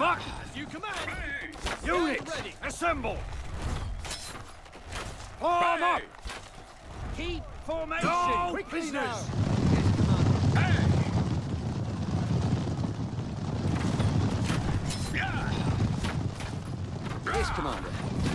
Muck! As you command. Units, ready. assemble! Form up! Keep formation. No Quickly business! now. Yes, Commander.